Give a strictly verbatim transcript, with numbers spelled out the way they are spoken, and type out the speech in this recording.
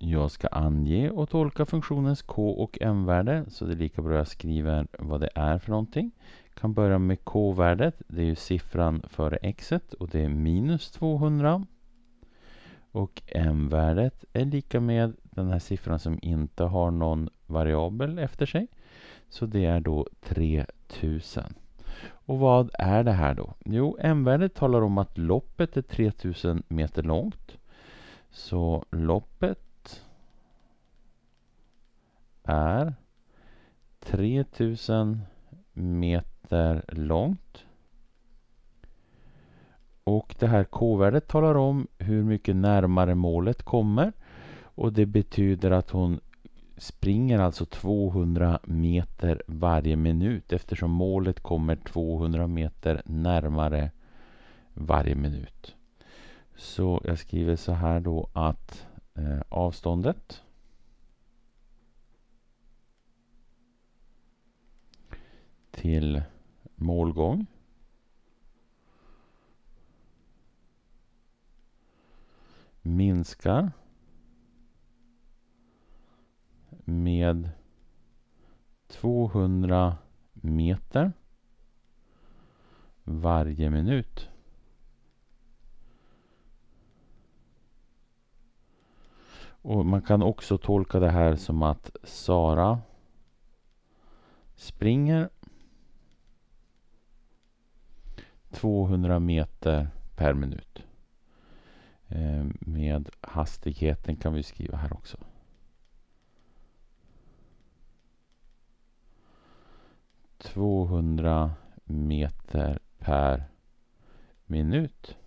Jag ska ange och tolka funktionens k- och m-värde, så det är lika bra jag skriver vad det är för någonting. Jag kan börja med k-värdet, det är ju siffran före x-et och det är minus tvåhundra. Och m-värdet är lika med den här siffran som inte har någon variabel efter sig. Så det är då tre tusen. Och vad är det här då? Jo, m-värdet talar om att loppet är tre tusen meter långt. Så loppet är tre tusen meter långt. Och det här k-värdet talar om hur mycket närmare målet kommer. Och det betyder att hon springer alltså tvåhundra meter varje minut, eftersom målet kommer tvåhundra meter närmare varje minut. Så jag skriver så här då att eh, avståndet till målgång minskar med tvåhundra meter varje minut. Och man kan också tolka det här som att Sara springer tvåhundra meter per minut. Eh, med hastigheten kan vi skriva här också. tvåhundra meter per minut.